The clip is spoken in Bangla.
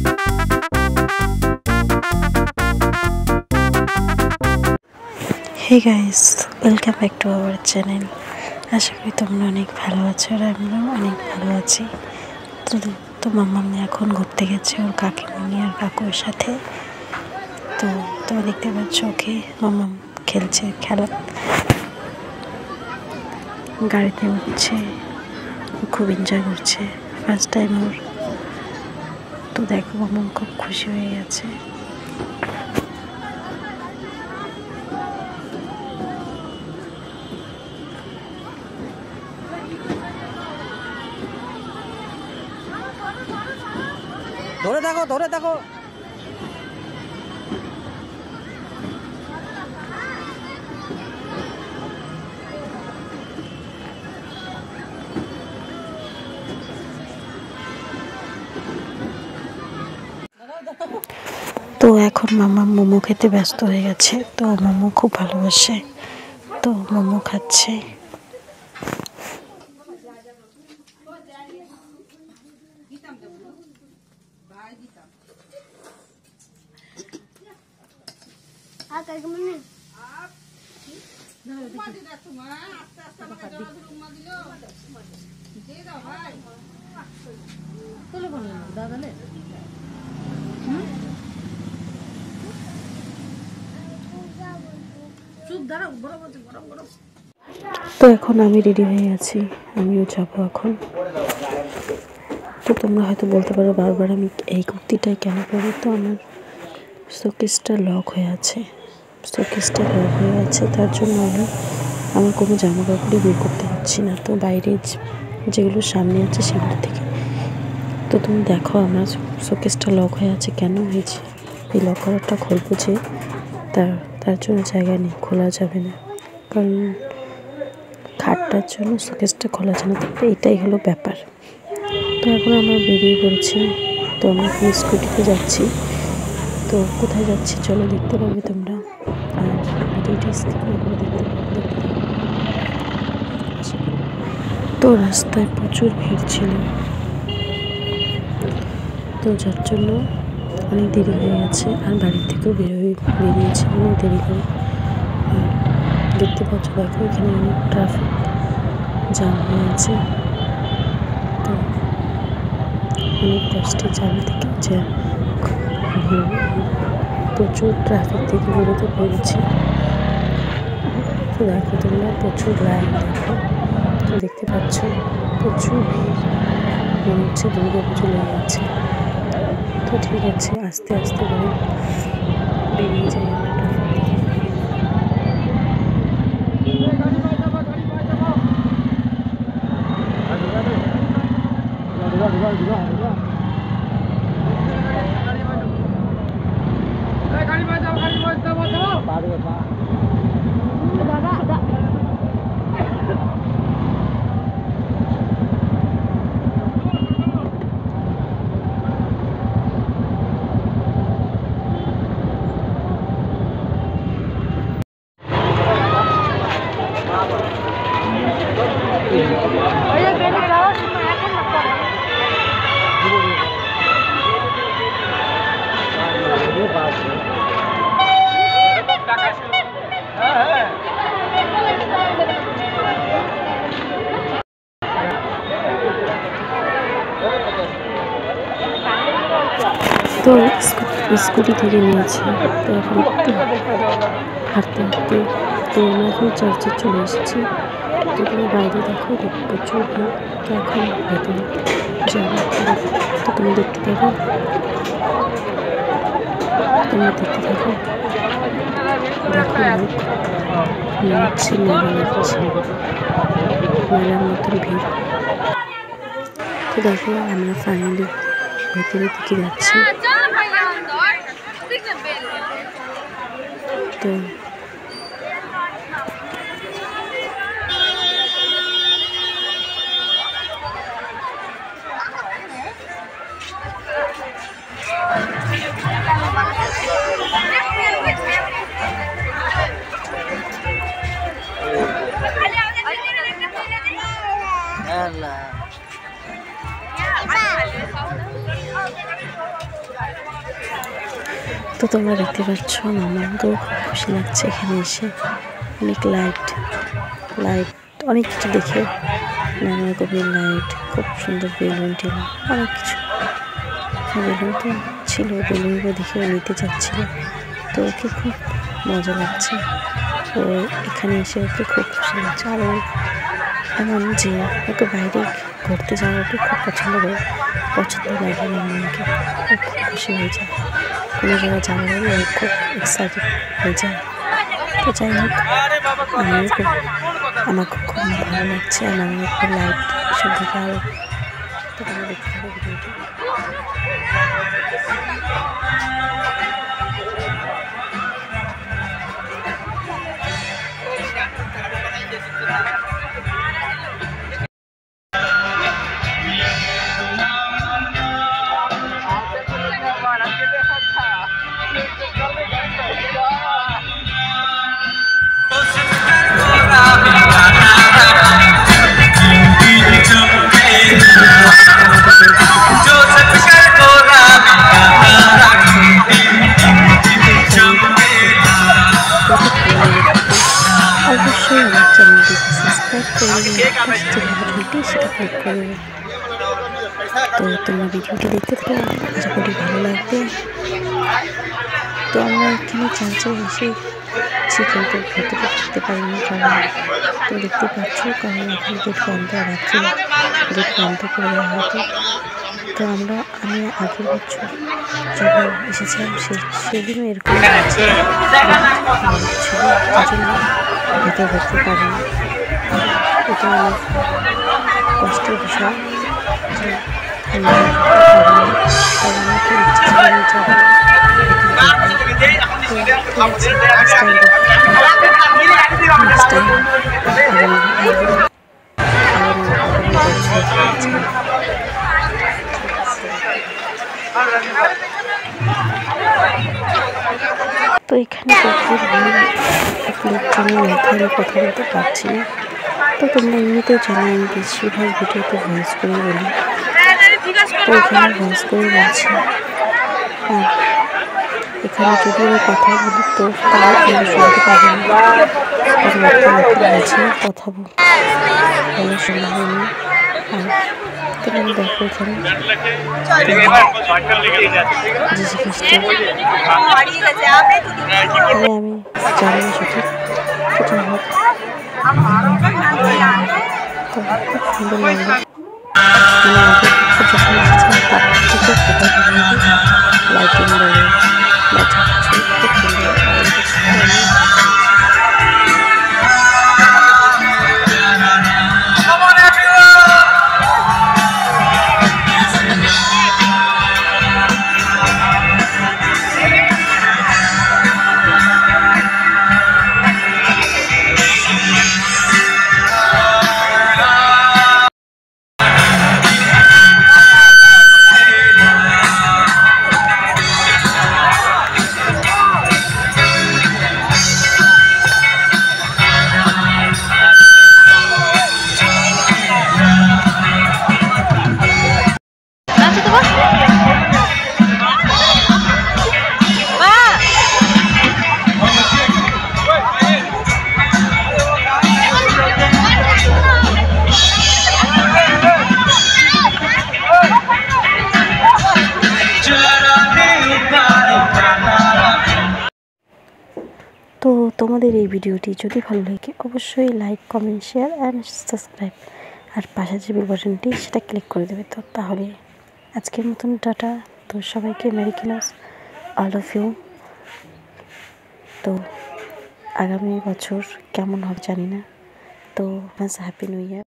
Hey guys welcome back to our channel. आशा करी তোমরা অনেক ভালো আছো আর আমরাও অনেক ভালো আছি। তো মাম্মাম এখন ঘুরতে গেছে ওর কাকিমণি আর কাকুর সাথে। তো তোমরা দেখতে পাচ্ছ ওকে মাম্মাম খেলছে, খেলা গাড়িতে উঠছে, খুব এনজয় করছে, ফার্স্ট টাইম ওর। তো দেখো মাম্মাম খুব খুশি হয়ে গেছে। ধরে থাকো ধরে থাকো। তো এখন মাম্মা মোমো খেতে ব্যস্ত হয়ে গেছে। তো মোমো খুব ভালোবাসে, তো মোমো খাচ্ছে। তো এখন আমি রেডি হয়ে আছি, আমিও যাবো এখন। তো তোমরা হয়তো বলতে পারো বারবার আমি এই কুর্তিটাই কেন পরি। তো আমার শোকেসটা লক হয়ে আছে, তার জন্য আমি আমার কোনো জামা কাপড়ই বের করতে পারছি না। তো বাইরে যেগুলো সামনে আছে সেগুলো থেকে। তো তুমি দেখো আমার শোকেসটা লক হয়ে আছে কেন হয়েছে। এই লক করারটা খুলবো যে তার জন্য জায়গা নেই, খোলা যাবে না, কারণ খাটটার জন্য শোকেসটা খোলা যায় না। তো এটাই হলো ব্যাপার। তো এখন আমরা বেরিয়ে পড়ছি। তো আমরা এখন স্কুটিতে যাচ্ছি। তো কোথায় যাচ্ছি চলো দেখতে পাবে তোমরা, আর ভিডিওটি স্কিপ করে দেখতে পাবে। তো রাস্তায় প্রচুর ভিড় ছিল, তো যার জন্য অনেক দেরি হয়ে গেছে। আর বাড়ির থেকেও বেরিয়েছে অনেক দেরি করে। আর দেখতে পাচ্ছ দেখো এখানে অনেক ট্রাফিক জ্যাম হয়ে আছে। তো অনেক কষ্টে জ্যাম থেকে প্রচুর ট্রাফিক থেকে বেরোতে পেরেছি। তো দেখো তোমরা প্রচুর লাইন, দেখো তো দেখতে পাচ্ছ প্রচুর ভিড়, মনে হচ্ছে দুর্গা পুজো লেগে আছে। তো ঠিক আছে, আস্তে আস্তে করে বেরিয়ে যাই আমরা ট্রাফিক থেকে। তো স্কুটি থেকে নিয়েছি। তো এখন একটু হাঁটতে হাঁটতে তো আমরা এখন চার্চে চলে এসেছি। তো তুমি বাইরে দেখো প্রচুর ভিড়। তো এখন ভেতরে যাবো। তো তুমি দেখতে পাবে, তোমরা দেখতে থাকো। দেখো লোক নাচছে, মেলা লাগছে, মেলার মতন ভিড়। তো দেখো আমরা ফাইনালি ভেতরের দিকে যাচ্ছি। তো তো তোমরা দেখতে পাচ্ছ আমার তো খুশি লাগছে এখানে এসে। অনেক লাইট অনেক কিছু দেখে, নানা কবির লাইট, খুব সুন্দর বেলুন টেলুন, অনেক কিছু বেলুন তো ছিল। বেলুনগুলো দেখে নিতে চাচ্ছিল, তো ওকে খুব মজা লাগছে। ও এখানে এসে ওকে খুব খুশি লাগছে। আর এমন যে ওকে বাইরে ঘুরতে যাওয়া ওকে খুব পছন্দ লাগে মামাকে। ও খুব খুশি হয়ে যায় কোনো জায়গায় যাওয়ার আগে, ও খুব এক্সাইটেড হয়ে যায়। তো যাই হোক, আমাকে খুব ভালো লাগছে। আর আমার খুব লাইট এসব দেখে আরও। তো তোমরা দেখতে হবে ভিডিওটি। অবশ্যই আমার চ্যানেলটিকে সাবস্ক্রাইব করে যে বাটনটি সেটা ক্লিক করে। তো তোমরা ভিডিওটি দেখতে থাকো, আশা করি ভালো লাগবে। তো আমরা এখানে চার্চে এসেছি, কিন্তু ভেতরে ঢুকতে পারিনি কারণ তো দেখতে পাচ্ছ, কারণ এখন গেট বন্ধ, রাত্রে গেট বন্ধ করে দেওয়া হতো। তো আমি আগের বছর যখন এসেছিলাম সেদিনও এরকম ছিল, এই জন্য ভেতরে ঢুকতে পারিনি। এটা অনেক কষ্টের বিষয় যে আমাকে ইচ্ছে ছিল তো এখানে লোকজনের মধ্যে আমি কথা বলতে পারছি না। তো তোমরা এমনিতেও জানো আমি বেশিরভাগ ভিডিওতে ভয়েস করে বলি, তো এখানে ভয়েস করে বলছি। আর এখানে যদি আমি কথা বলি তো তাও তোমরা শুনতে পাবে না, কারণ বলছি কথা বলা সম্ভব নয়। আর তোমরা দেখো এখানে যিশু খ্রিস্ট, আমি জানি না সঠিক, তো যাই হোক তো খুব সুন্দর লাগলো। মানে আগে যখন এসেছিলাম তার থেকে লাইটিং বলে বা যা কিছু খুব সুন্দর। তো তোমাদের এই ভিডিওটি যদি ভালো লাগে অবশ্যই like, comment, share and subscribe, আর পাশে যে বেল বাটনটি সেটা ক্লিক করে দেবে। তো তাহলে আজকের মতন টাটা। তো সবাইকে merry Christmas, all of you. তো আগামী বছর কেমন হবে জানি না, তো হ্যাপি নিউ ইয়ার।